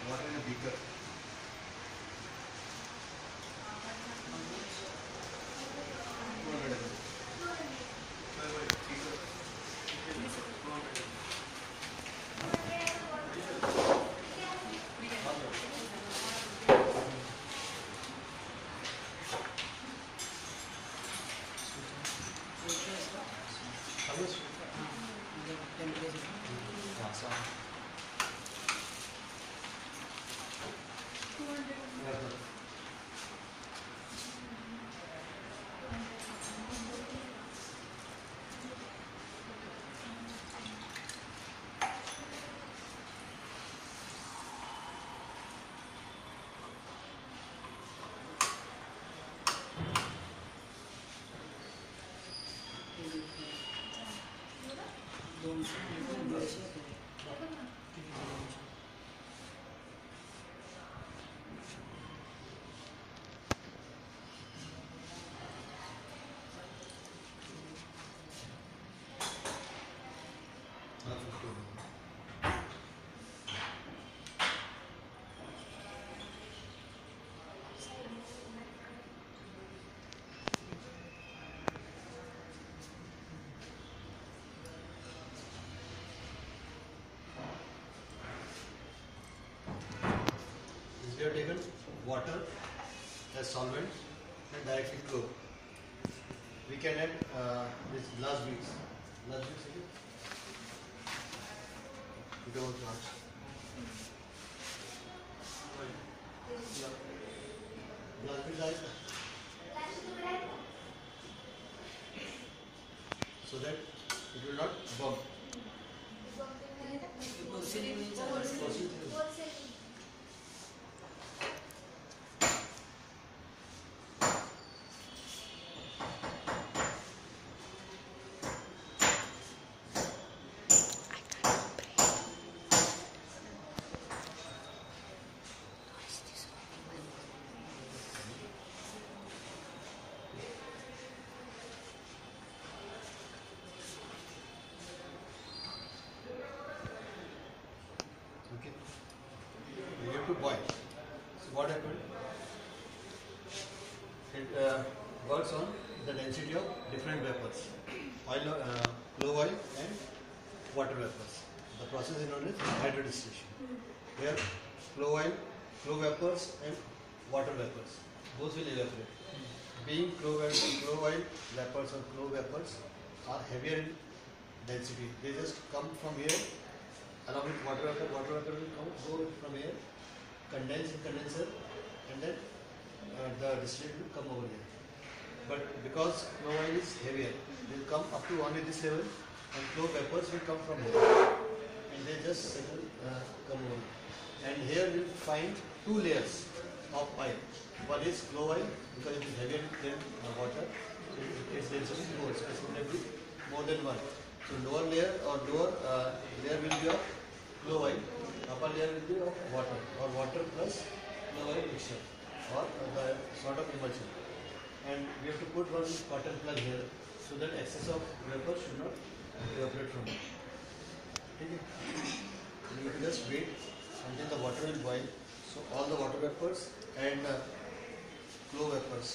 water in a beaker. We have taken water as solvent and directly flow. We can add this glass beads. Glass beads again. You don't want glass beads are so that it will not bump. Okay. We have to boil. So what happened? It works on the density of different vapors, oil, flow oil and water vapors. The process is known as hydrodistillation. Here flow oil, flow vapors and water vapors, both will evaporate. Being flow oil vapors or flow vapors are heavier in density. They just come from here along with water vapor will go from here, condense in condenser, and then the distillate will come over here. But because flow oil is heavier, they will come up to only this level, and flow vapors will come from here, and they just settle, come over. And here we will find two layers of oil. One is flow oil, because it is heavier than water, its density is more, specifically more than one. So lower layer or lower layer will be of flow oil, upper layer will be of water or water plus flow oil mixture or the sort of emulsion. And we have to put one cotton plug here so that excess of vapor should not evaporate from it. Okay. We have to just wait until the water will boil. So all the water vapors and flow vapors,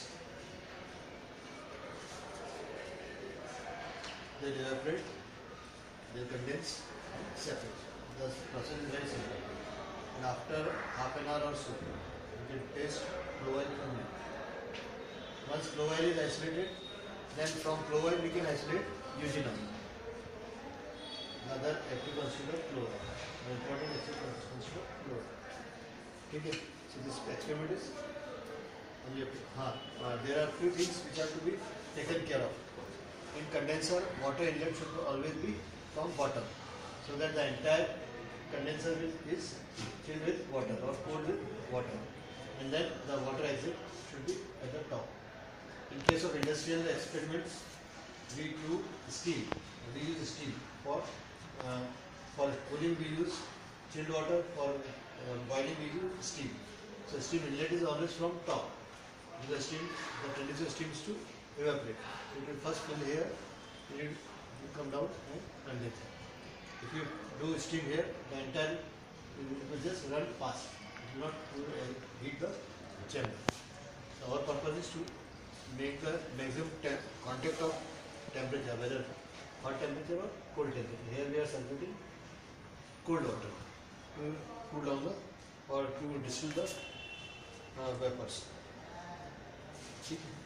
they evaporate, they condense, separate. The process is very simple. And after half an hour or so, you can taste flow oil from it. Once flow oil is isolated, then from flow oil we can isolate eugenol, another active constituent of flow oil, an important active constituent of flow oil. Okay. So this experiment is only there are few things which have to be taken care of. In condenser, water inlet should always be from bottom, so that the entire condenser is filled with water or cooled with water, and then the water exit should be at the top. In case of industrial experiments, we do steam. We use steam for cooling. We use chilled water. For boiling, we use steam. So steam inlet is always from top. The tendency of steam is to evaporate. It will first fill here, it will come down and condense. If you do steam here, the entire it will just run fast. will not heat the chamber. So our purpose is to make the maximum contact of temperature, whether hot temperature or cold temperature. Here we are circulating cold water to cool down the or to distill the vapors. ठीक है.